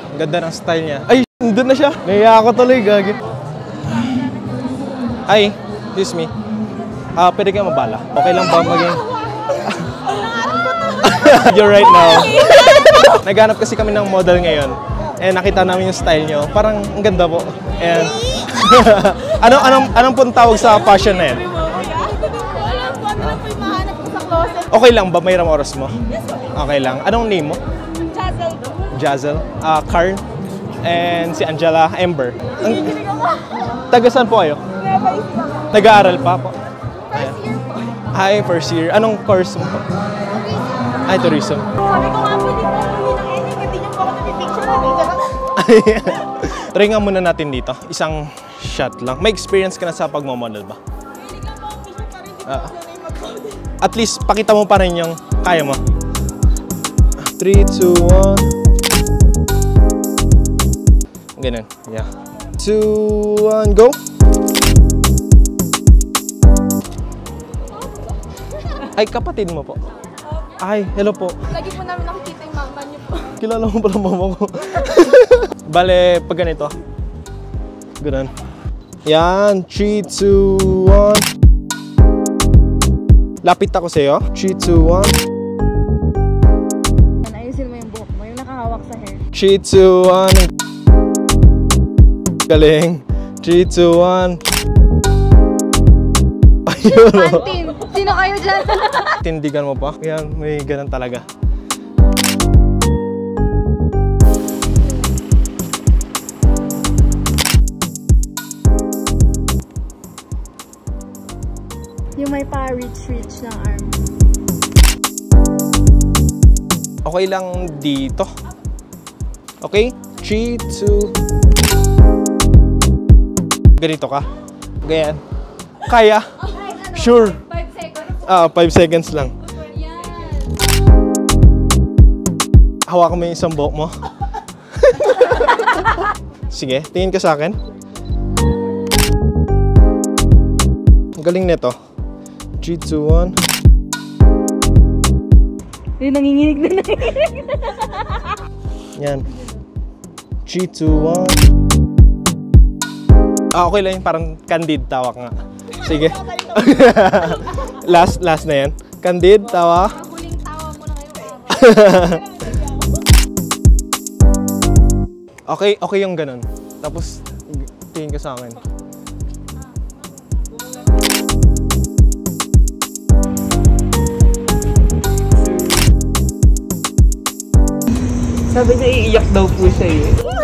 Ang ganda ng style niya. Ay, nandun na siya. Naiya ako tuloy, gagi. Hi, excuse me. Pwede kayo mabala. Okay lang ba maging... You're right now. Naghanap kasi kami ng model ngayon. And nakita namin yung style nyo. Parang ang ganda po. And anong pong tawag sa fashion na yan? Okay lang ba? Mayroong oras mo? Okay lang. Anong name mo? Jazel. Karn. And si Angela Ember. Taga saan po kayo? Nag-aaral pa po? First year po. Hi, first year. Anong course mo po? Ay, tourism. Sabi ko nga po, hindi po ng ending, hindi niyo po ako napipicture na dito. Try nga muna natin dito. Isang shot lang. May experience ka na sa pagmamodel ba? Hindi ka po ang picture pa rin, hindi ko mag-model. At least, pakita mo pa rin yung kaya mo. 3, 2, 1. Ganun. Yeah. 2, 1, go! Ay, kapatid mo po. Ay, hello po. Lagi po namin nakikita yung mama niyo po. Kilala mo pala mama ko. Bale, pag ganito. Ganun. Yan. 3, 2, 1. Lapit ako sa'yo. 3, 2, 1. Ayusin mo yung buhok mo, yung nakahawak sa hair. 3, 2, 1. Galing. 3, 2, 1. Ayun. Pantin! Sino kayo dyan? Tindigan mo pa. Yan, may ganun talaga. Yung may pa-reach ng arm. Okay lang dito. Okay? 3, 2. Ganito ka. Ganyan. Kaya? Sure. 5 seconds. 5 seconds lang. Yan. Hawakan mo yung isang buhok mo. Sige, tingin ka sa akin. Ang galing nito. 3, 2, 1. Yung nanginginig na. Yan. 3, 2, 1. Okay lang yun. Parang candid tawak nga. Sige. last na yan. Candid, tawa. Huling tawa mo na ngayon. Okay yung ganun. Tapos, tingin ka sa akin. Sabi niya iiyak daw po siya eh.